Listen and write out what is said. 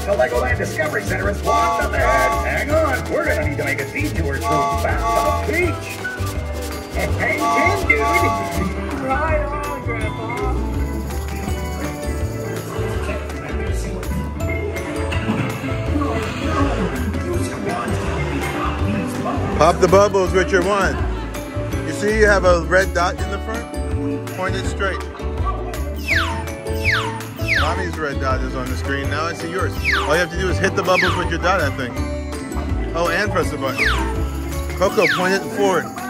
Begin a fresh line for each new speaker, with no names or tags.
The Legoland Discovery Center is locked up ahead. Hang on, we're gonna need to make a detour through Bathtub Beach. Hey, Tim, dude.
Right on, Grandpa.
Pop the bubbles, Richard. One. You see you have a red dot in the front? Point it straight. Mommy's red dot is on the screen. Now I see yours. All you have to do is hit the bubbles with your dot, I think. Oh, and press the button. Coco, point it forward.